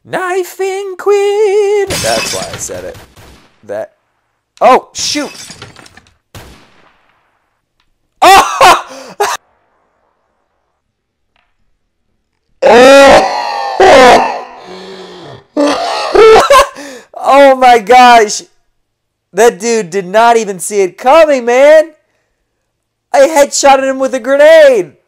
Knifing Queen. That's why I said it. That. Oh, shoot. Oh! Oh my gosh. That dude did not even see it coming, man. I headshotted him with a grenade.